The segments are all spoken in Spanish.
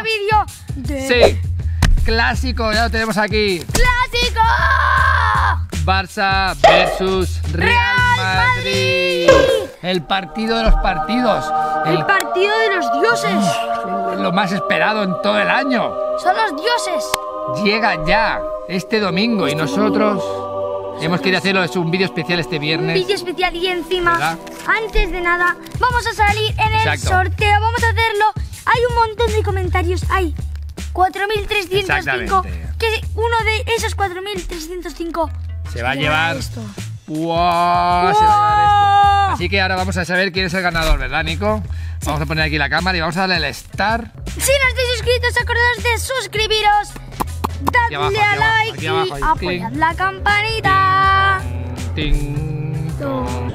vídeo de... Sí, clásico, ya lo tenemos aquí. ¡Clásico! Barça versus Real Madrid. El partido de los partidos. El partido de los dioses. Lo más esperado en todo el año. Son los dioses. Llega ya este domingo y nosotros hemos querido hacerlo, es un vídeo especial este Un viernes. vídeo especial y encima, ¿verdad? antes de nada, vamos a salir en el Exacto. sorteo. Vamos a hacerlo. Hay un montón de comentarios. Hay 4.305. Exactamente. Que uno de esos 4.305 Se va a llevar esto. ¡Wow! Se va a llevar esto. Así que ahora vamos a saber quién es el ganador, ¿verdad, Nico? Vamos a poner aquí la cámara y vamos a darle el start. Si no estáis suscritos, acordaos de suscribiros. Dadle abajo, a aquí like abajo, aquí abajo, y ahí. apoyad Cling. la campanita. Ting, tong.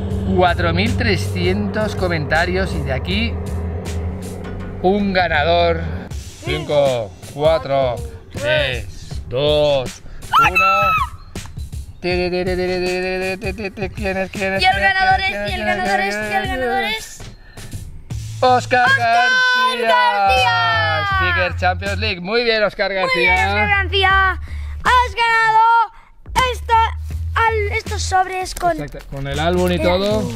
4.300 comentarios y de aquí un ganador. 5, 4, 3, 2, 1. ¿Quién es? Y el ganador es Oscar García. García. Sticker Champions League. Muy bien, Oscar Muy bien, Oscar García. García. Has ganado estos sobres con... Exacto, con el álbum y todo.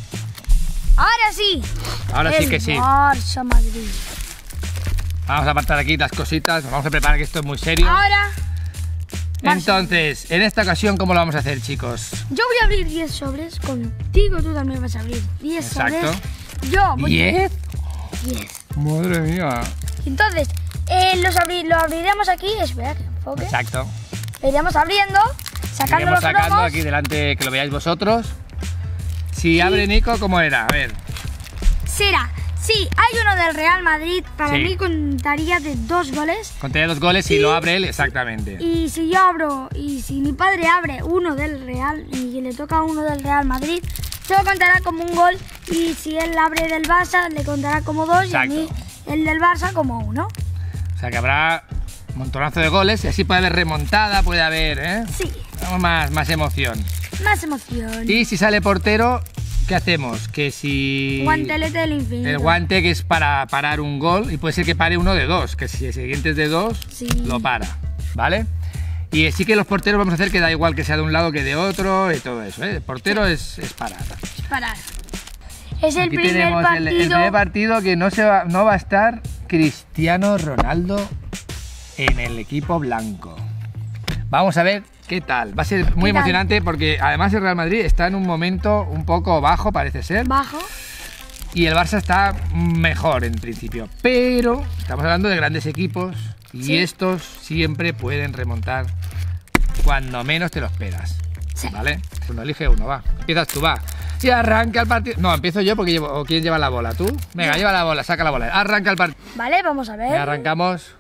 Ahora sí. Ahora sí que sí. Barça Madrid. Vamos a apartar aquí las cositas. Nos vamos a preparar que esto es muy serio. Ahora Entonces, en esta ocasión, ¿cómo lo vamos a hacer, chicos? yo voy a abrir 10 sobres. Contigo tú también vas a abrir 10 sobres. Exacto. Yo voy... ¿10? 10. Madre mía. Entonces, lo abriremos aquí. Espera que enfoque. Exacto. Lo iremos abriendo, sacando Iremos los sacando cromos. aquí delante que lo veáis vosotros. Si abre Nico, ¿cómo era? A ver. Será, sí, hay uno del Real Madrid. Para Sí. mí contaría de 2 goles. Contaría 2 goles y Sí. lo abre él, exactamente. Y si yo abro, y si mi padre abre uno del Real y le toca uno del Real Madrid, solo contará como un gol. Y si él abre del Barça, le contará como 2 y a Exacto. mí el del Barça como 1. O sea que habrá un montonazo de goles y así puede haber remontada, puede haber, ¿eh? Sí, Más emoción. más emoción. Y si sale portero, ¿qué hacemos? Que si... Guantelete del infinito. El guante que es para parar un gol y puede ser que pare uno de 2, que si el siguiente es de 2, Sí. lo para, ¿vale? Y sí que los porteros vamos a hacer que da igual que sea de un lado que de otro y todo eso, ¿eh? El portero es parar. Parar. Es el Aquí primer tenemos partido. el primer partido que no va a estar Cristiano Ronaldo en el equipo blanco. Vamos a ver qué tal. Va a ser muy ¿Qué tal? emocionante porque además el Real Madrid está en un momento un poco bajo, parece ser. Bajo. Y el Barça está mejor en principio. Pero estamos hablando de grandes equipos y Sí. estos siempre pueden remontar cuando menos te lo esperas. Sí. ¿Vale? Bueno, elige uno, va. Empiezas tú, va. Si arranca el partido... No, empiezo yo porque llevo... ¿O quién lleva la bola? ¿Tú? Venga, lleva la bola, saca la bola. Arranca el partido. Vale, vamos a ver. Venga, arrancamos.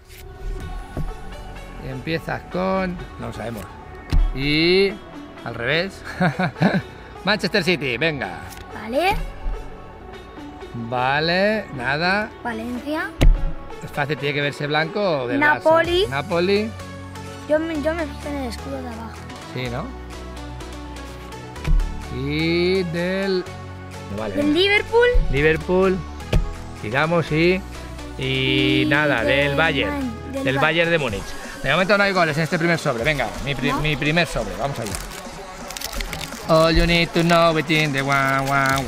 Empiezas con... No lo sabemos. Y... Al revés. Manchester City, venga. Vale. Vale, nada. Valencia. Es fácil, tiene que verse blanco o del Napoli. Barça. Napoli. Yo me fijo en el escudo de abajo. Sí, ¿no? Y del... No vale. Del Liverpool. Liverpool. Tiramos y nada, del Bayern. Del Bayern de Múnich. De momento no hay goles en este primer sobre. Venga, mi primer sobre. Vamos allá. All you need to know within the one.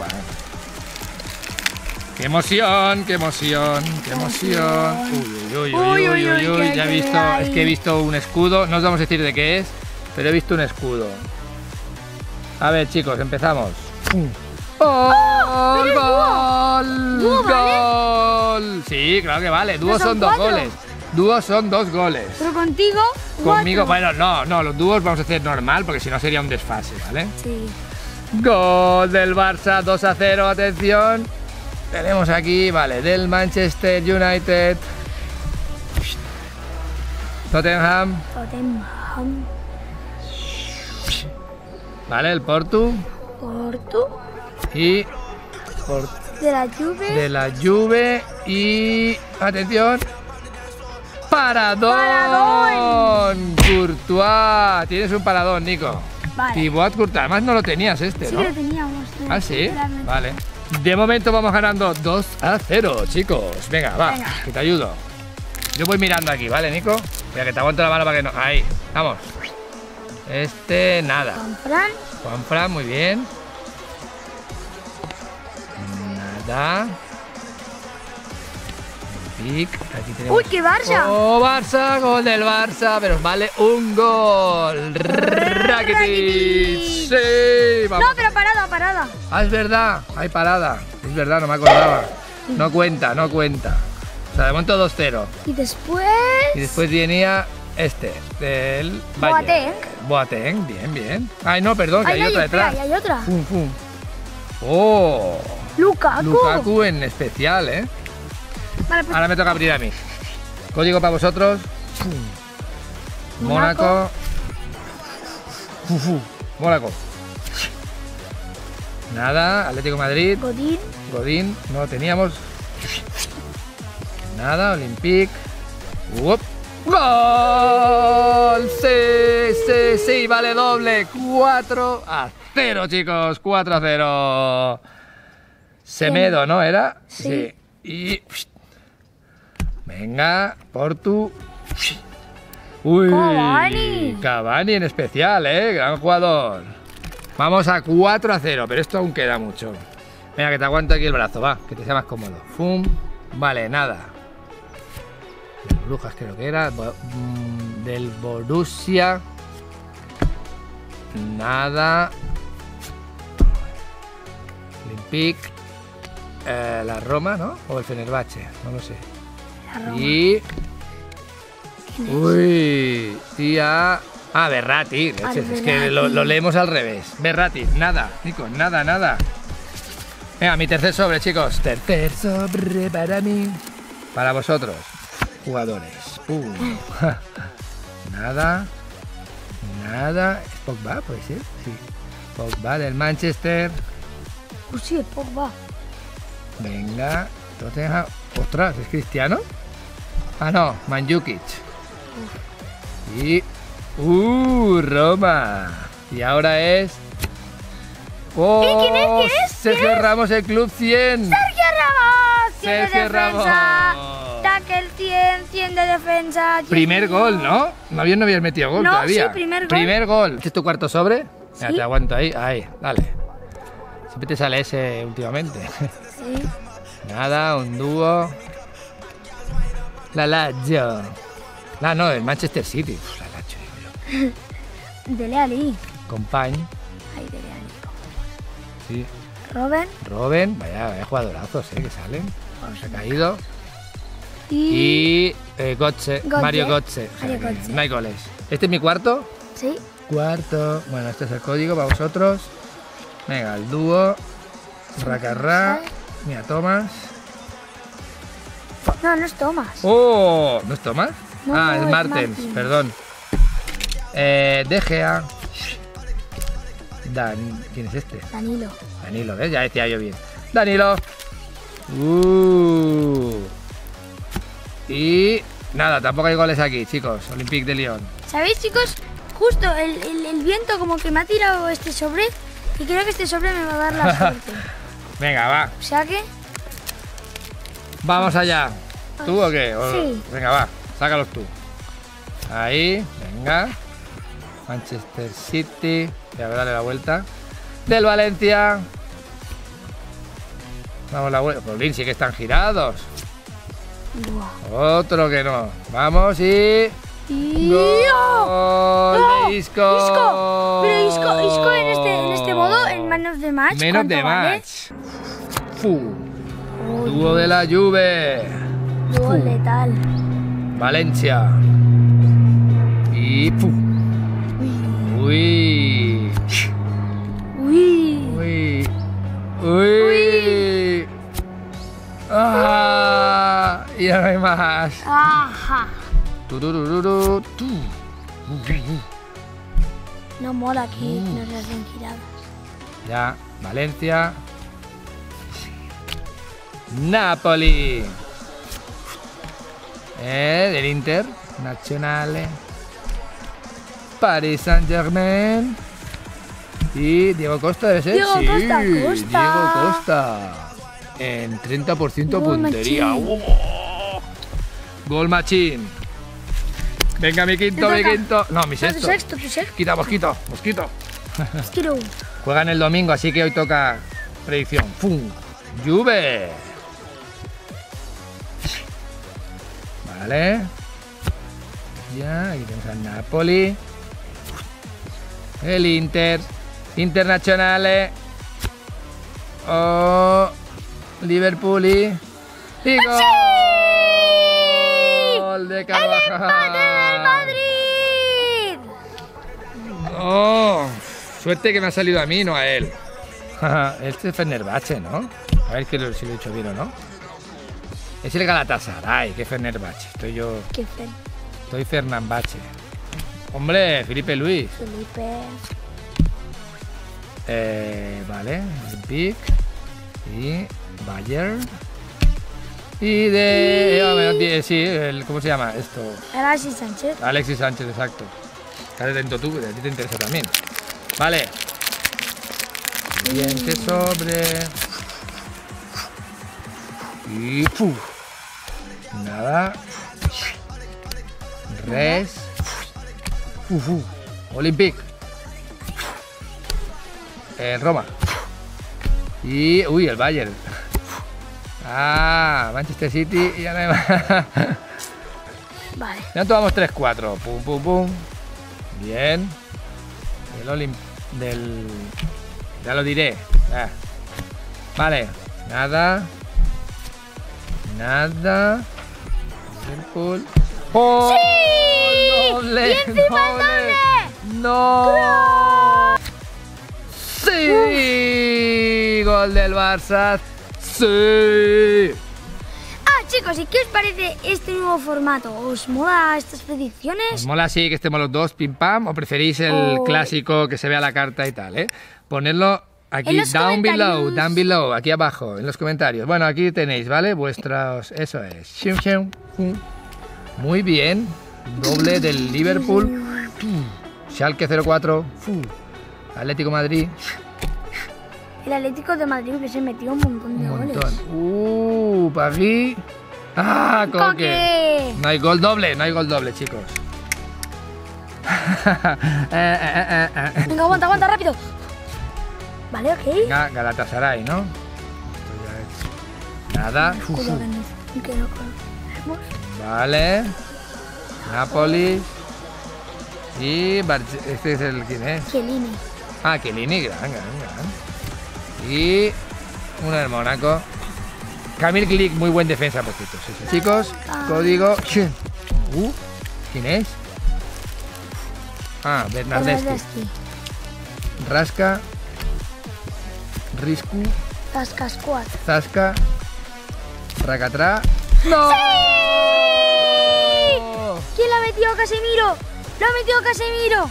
¡Qué emoción! ¡Qué emoción! ¡Qué emoción! Uy, ya he visto, es que he visto un escudo. No os vamos a decir de qué es, pero he visto un escudo. A ver, chicos, empezamos. ¡Oh! pero ¡Gol! ¿Dúo vale? ¡Gol! Sí, claro que vale. Dúos son son 2 4. goles. Dúos son 2 goles. Pero contigo. Conmigo, 4. bueno, no, los dúos vamos a hacer normal porque si no sería un desfase, ¿vale? Sí. Gol del Barça, 2-0, atención. Tenemos aquí, vale, del Manchester United. Tottenham, Tottenham. vale, el Porto. Porto. Y De la Juve. de la Juve y... Atención. ¡Paradón! ¡Paradón! Courtois. Tienes un paradón, Nico. Vale. Thibaut Courtois. Además no lo tenías este, Sí ¿no? que lo teníamos. Ah, sí. Realmente. Vale. De momento vamos ganando 2-0, chicos. Venga, va, Venga. que te ayudo. Yo voy mirando aquí, ¿vale, Nico? Mira, que te aguanto la mano para que no... Ahí, vamos. Nada. Juanfran. Juanfran, muy bien. Nada. Pic, aquí tenemos... ¡Uy, qué Barça! ¡Oh, Barça! Gol del Barça, pero vale un gol. Rakitic. Sí, vamos. No, pero parada. Ah, es verdad, hay parada. Es verdad, no me acordaba. No cuenta, no cuenta. O sea, de momento 2-0. Y después... Y después venía del Bayern. Boateng, bien. Ay, no, perdón, que hay otra detrás. Hay otra. Pum. Oh, Lukaku en especial, ¿eh? Vale, pues... Ahora me toca abrir a mí. Código para vosotros. Mónaco. Mónaco. Nada, Atlético de Madrid. Godín, no lo teníamos. Nada, Olympique. ¡Gol! Sí, vale doble. 4-0, chicos. 4-0. Semedo, ¿no era? Sí. Y... Venga, Portu. Uy, Cavani en especial, gran jugador. Vamos a 4-0, pero esto aún queda mucho. Venga, que te aguanto aquí el brazo, va, que te sea más cómodo. Fum, vale, nada. Brujas creo que era, del Borussia. Nada. Olympique. La Roma, ¿no? O el Fenerbahce, no lo sé. Y... Uy, tía... Ah, Berratti, es que lo leemos al revés. Berratti, nada, Nico, nada. Venga, mi tercer sobre, chicos. Tercer sobre para mí. Para vosotros, jugadores. Nada. ¿Es Pogba, puede ser? Sí. Pogba del Manchester. Sí, es Pogba. Venga, Tottenham. Ostras, ¿es Cristiano? Ah, no, Mandzukic. Y... Roma. Y ahora es... ¡Oh! ¿Y quién es? Sergio Ramos, el Club 100. ¡Sergio Ramos! Tackle 100 de defensa. Primer gol, ¿no? No habías metido gol todavía. Sí, primer Primer gol. ¿Este es tu cuarto sobre? ¿Sí? Ya, te aguanto ahí, dale. Siempre te sale ese últimamente. Sí. Nada, un dúo. La Lazio. No, el Manchester City. Uf, la Lazio, digo yo. Dele Alli. Compañ. Ay, Dele Alli. Sí. Robben. Vaya jugadorazos, que salen. Se ha caído. Y Götze. Mario Götze. No hay goles. ¿Este es mi cuarto? Sí. Cuarto. Bueno, este es el código para vosotros. Venga, el dúo. Racarrá. Mira, Thomas. No es Thomas. ¡Oh! ¿No es Thomas? No, es Martens, perdón. De Gea. ¿Quién es este? Danilo, ¿ves? Ya decía yo bien. Danilo. Y nada, tampoco hay goles aquí, chicos. Olympique de Lyon. ¿Sabéis, chicos? Justo el viento como que me ha tirado este sobre y creo que este sobre me va a dar la suerte. Venga, va. O sea que... Vamos allá. ¿Tú o qué? Sí. Venga, va. Sácalos tú. Ahí, venga. Manchester City. Voy a darle la vuelta. Del Valencia. Vamos la vuelta. Pues sí que están girados. Wow. Otro que no. Vamos y... ¡Gol de Isco! Pero Isco en este modo, en Man of the Match. Man of the Match. Dúo de la Juve. Dúo letal. Valencia. Y... Uy. ¡Ah! Y ya no hay más. Ajá. No mola que nos hacen giradas. Ya, Valencia. Napoli. Del Inter. Nazionale. Paris Saint-Germain. Y Diego Costa debe ser. Diego Costa. Diego Costa. En 30% puntería. Gol machine. Venga, mi quinto, mi quinto. No, mi No, sexto. tu sexto, tu sexto. Quita, mosquito, mosquito. Mosquito. Juegan el domingo, así que hoy toca predicción. ¡Fum! Juve. Vale. Ya, aquí tenemos al Napoli. El Inter. Internazionale. Oh, Liverpool y gol. Gol de Carvajal. ¡Empate del Madrid! Oh, suerte que me ha salido a mí, no a él. Este es Fenerbahce, ¿no? A ver si lo he hecho bien o no. Es el Galatasaray, que Fenerbahce. Qué fe. Estoy Fernambache. Hombre, Felipe Luis. Felipe. Vale, Big y Bayern. Y de... sí, ¿cómo se llama esto? Alexis Sánchez. Alexis Sánchez, exacto. Estate atento tú, que a ti te interesa también. Vale. Siguiente sobre. Y... nada. Res. Olympic. Roma. Y... uy, el Bayern. Ah, Manchester City y ya no hay más. Vale. Ya tomamos 3-4. Pum, pum, pum. Bien. Ya lo diré. Vale. Nada. Nada. Liverpool. ¡Oh! ¡Sí! ¡Doble! ¡Y encima el doble! ¡No! ¡Sí! ¡Gol del Barça! ¡Sí! Chicos, ¿y qué os parece este nuevo formato? ¿Os mola estas predicciones? ¿Os mola así que estemos los dos pim pam? ¿O preferís el clásico que se vea la carta y tal, Ponedlo aquí, down below, aquí abajo, en los comentarios. Bueno, aquí tenéis, ¿vale? Vuestros... eso es. Muy bien. Doble del Liverpool. Schalke 04. Atlético Madrid. El Atlético de Madrid que se metió un montón de goles. París. ¡Ah, Coque! No hay gol doble, chicos. Venga, aguanta, rápido. Vale, ok. Venga, Galatasaray, ¿no? Nada. Vale. Napoli. Y... este es el... ¿quién es? Chiellini. Ah, Chiellini, gran. Y... uno del Mónaco. Kamil Glik, muy buen defensa, por cierto. Sí. Chicos, código... ¿quién es? Ah, Bernardeschi. Rasca. Riscu. Zasca Squad. Zasca. Racatra. ¡No! ¡Sí! ¿Quién la metió a Casemiro? ¡Lo ha metido Casemiro!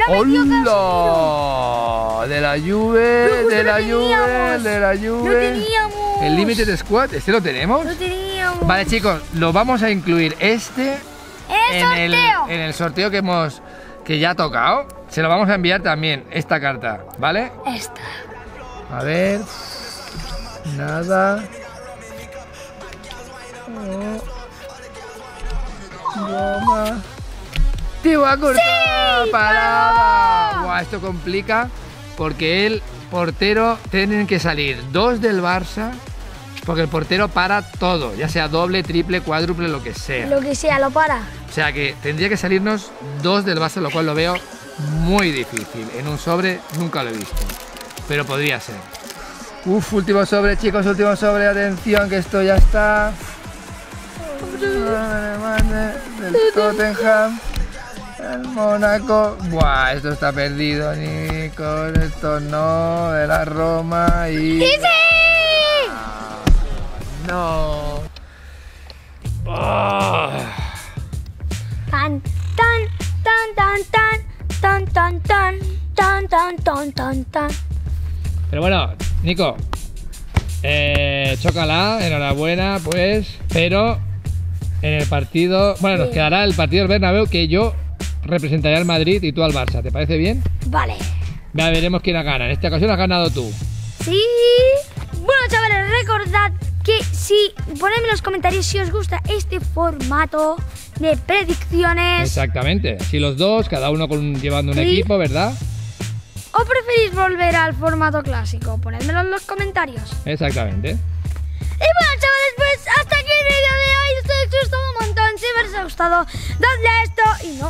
¡Hola! De la Juve, de la Juve. ¡Lo teníamos! El Limited Squad, ¿este lo tenemos? ¡Lo teníamos! Vale, chicos, lo vamos a incluir en el sorteo que ya ha tocado. Se lo vamos a enviar también, esta carta, ¿vale? Esta. A ver. Nada. Goma. ¡Tío, a cortar! ¡Sí! ¡Parada! Buah, esto complica porque el portero tienen que salir 2 del Barça porque el portero para todo, ya sea doble, triple, cuádruple, lo que sea. Lo que sea, lo para. O sea que tendría que salirnos 2 del Barça, lo cual lo veo muy difícil. En un sobre nunca lo he visto, pero podría ser. Último sobre, chicos, último sobre. Atención, que esto ya está. Del Tottenham. El Mónaco. Buah, esto está perdido, Nico. Esto no. De la Roma y... ¡Sí! No. Oh. Tan, tan. Pero bueno, Nico, chócala, enhorabuena, pues. Pero en el partido, bueno, nos quedará el partido del Bernabéu, que yo representaré al Madrid y tú al Barça. ¿Te parece bien? Vale. Ya veremos quién gana. En esta ocasión has ganado tú. Sí. Bueno, chavales, recordad que si ponedme en los comentarios si os gusta este formato de predicciones. Exactamente, si los dos, cada uno llevando un equipo, ¿verdad? ¿O preferís volver al formato clásico? Ponedmelo en los comentarios. Exactamente. Y bueno, chavales, pues hasta aquí el vídeo de hoy. Esto ha gustado un montón. Si os ha gustado, dadle a esto y no